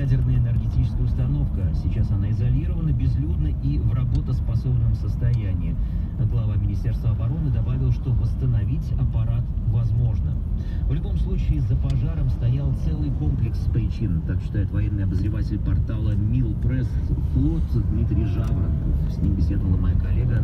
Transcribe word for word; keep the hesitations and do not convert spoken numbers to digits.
ядерная энергетическая установка. Сейчас она изолирована, безлюдна и в работоспособном состоянии. Глава Министерства обороны добавил, что восстановить аппарат возможно. В любом случае, за пожаром стоял целый комплекс причин, так считает военный обозреватель портала Милпресс Флот Дмитрий Жаворонков. С ним беседовала моя коллега